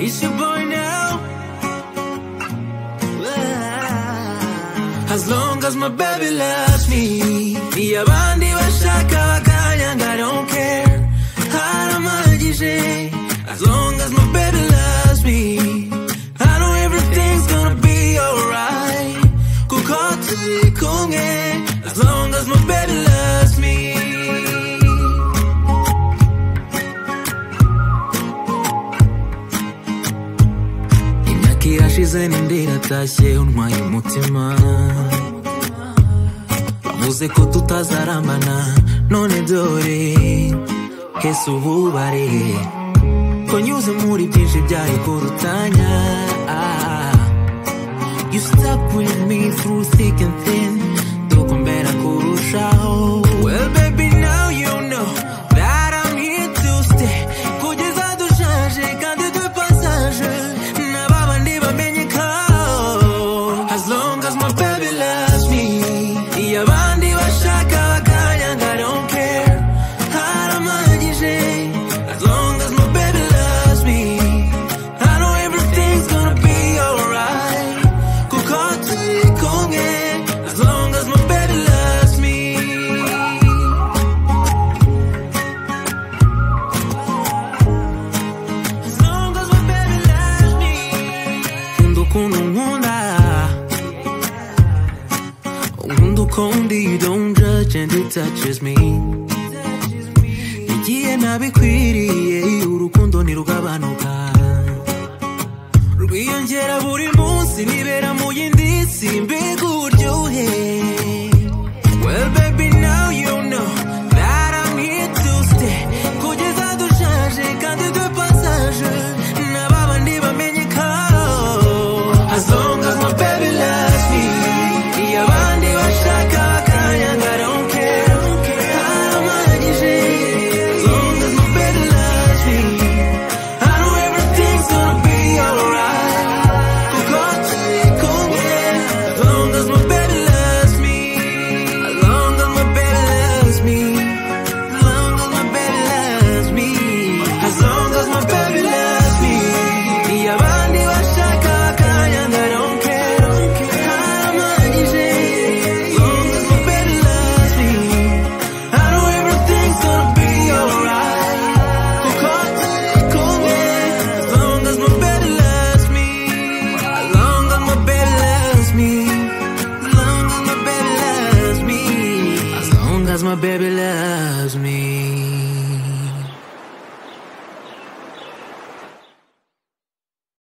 It's your boy now. As long as my baby loves me. The abandi bashaka bakanyanga, I don't care. Arampagije. As long as my baby loves me, I know everything's gonna be alright. Kuko turi kumwe. As long as my baby loves me. Imyaka irashize n'indi iratashye untwaye umutima. Bavuze ko tutazarambana, none dore hese ububare ko nyuze muri byinshi byari kurutanya. You stuck with me through thick and thin, tukumbera kurushaho. Well baby, now you know that I'm here to stay. Kugeza dushaje kandi de passage, n'ababandi bamenye ko as long as my baby loves me. Iyo abandi bashaka bakanyanga, I don't care. Arampagije. As long as my baby loves me, I know everything's gonna be alright. Kuko turi kumwe. As long as my baby loves me. As long as my baby loves me. Nkunda ukuntu nkunda. Nkunda ukuntu you don't judge and it touches me. Igihe nabikwiriye urukundo ntirugabanuka.